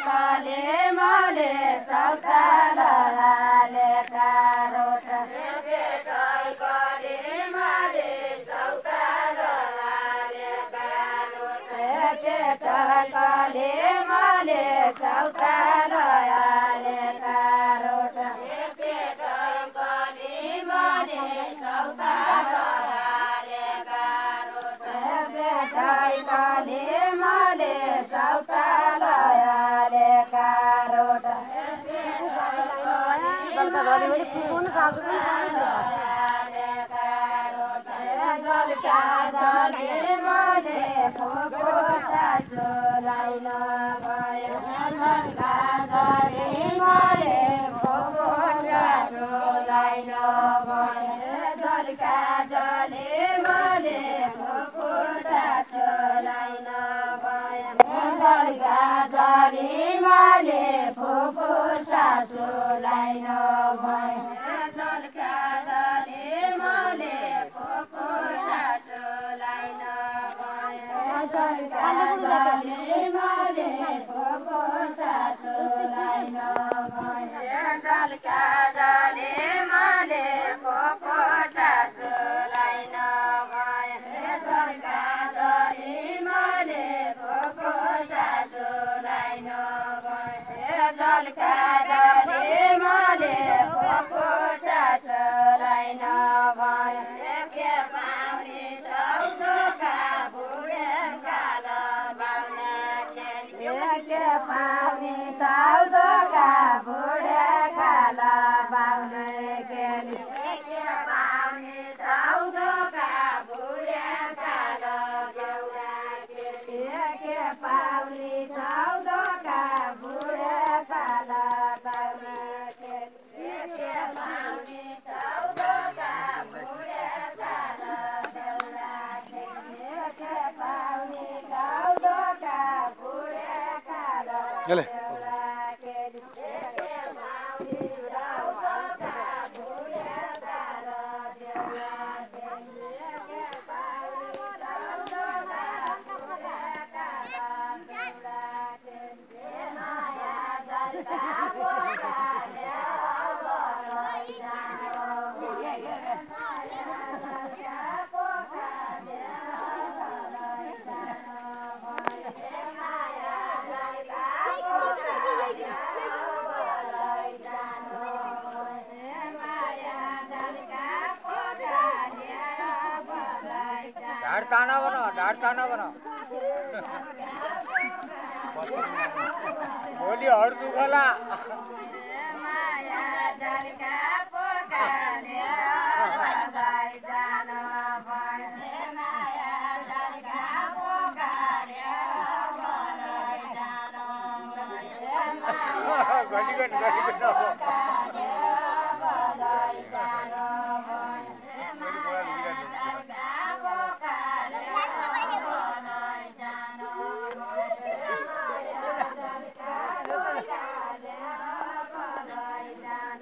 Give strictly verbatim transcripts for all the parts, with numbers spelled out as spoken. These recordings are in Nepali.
काले माले सौताल हाले कारोट भेटाइ काले माले सौताल हाले कारोट भेटाइ काले माले सौताल हाले कारोट भेटाइ काले माले सौताल हाले कारोट भेटाइ काले माले सौताल हाले कारोट जलका झरी पनि फुकुन सासु पनि जलका झरी माले फुको सासुलाई नभयो जलका झरी माले फुको सासुलाई नभयो जलका झरी माले फुको सासुलाई नभयो जलका झरी माले फुको सासुलाई नभयो जलका झरी माले फुको सासुलाई नभयो जलका झरी माले फुको सासुलाई नभयो जलका झरी माले फुको सासुलाई नभयो जलका झरी माले फुको सासुलाई नभयो जलका झरी माले फुको सासुलाई नभयो के पाउरी चौधका बुढे काल बाउना खेली के पाउरी चौधका बुढे काल बाउना खेली के पाउरी चौधका बुढे काल बाउना खेली के पाउरी चौधका बुढे काल बाउना खेली के पाउरी चौधका बुढे काल बाउना खेली के पाउरी चौधका बुढे काल Gale. ढाडताना बनो ढाडताना बनो भोलि हड दुखला माया जलका पोकाले बधाई जान भयो माया जलका पोकाले बधाई जान भयो माया गली गली गली गली बधाई जान भयो माया जलका पोकाले बधाई जान भयो माया जलका पोकाले बधाई जान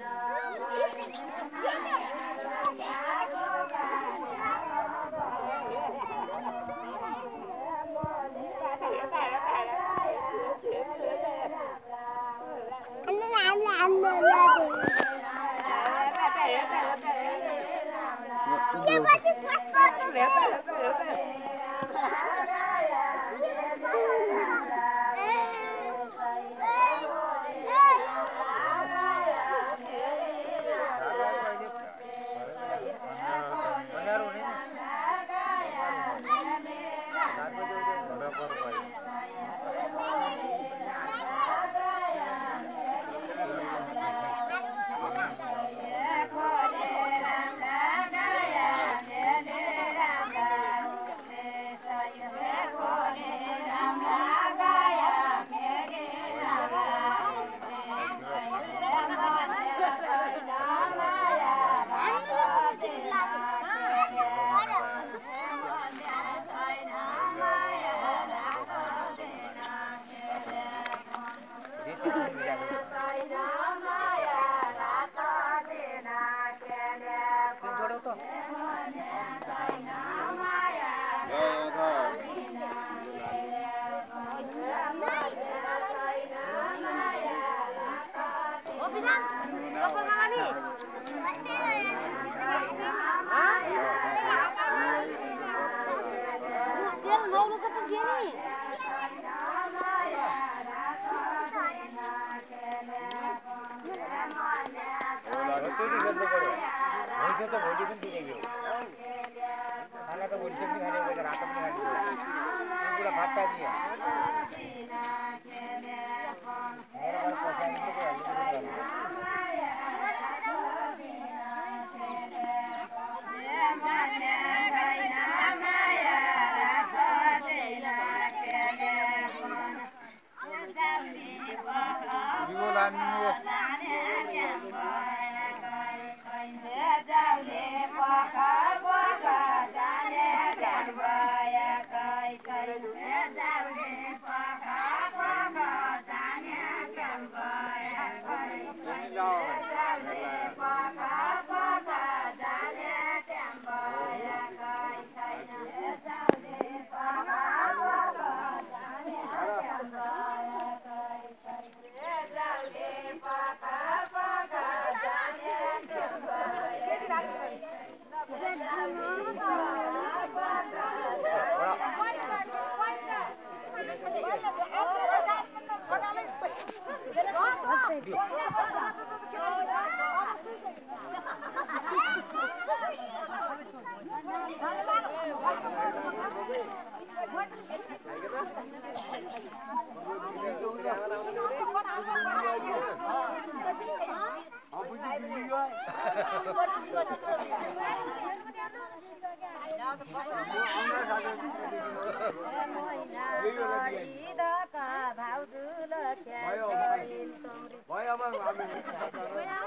गर्नु पर्यो हुन्छ त भोलि पनि दिने खाना त भोलि पनि खाने रात पनि खाने त्यो कुरा फाट्टा दियो भाउ